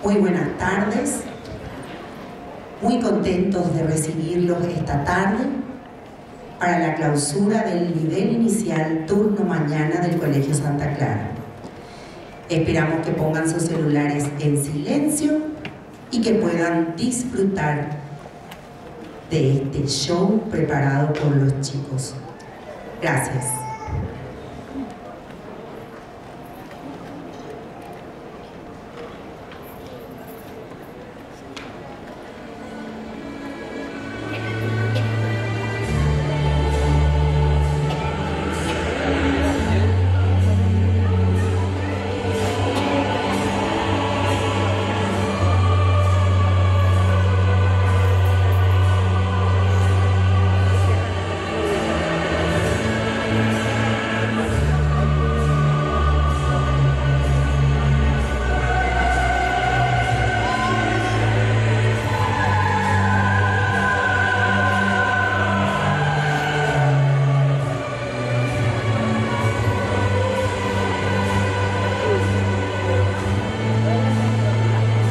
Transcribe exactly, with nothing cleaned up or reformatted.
Muy buenas tardes, muy contentos de recibirlos esta tarde para la clausura del nivel inicial turno mañana del Colegio Santa Clara. Esperamos que pongan sus celulares en silencio y que puedan disfrutar de este show preparado por los chicos. Gracias.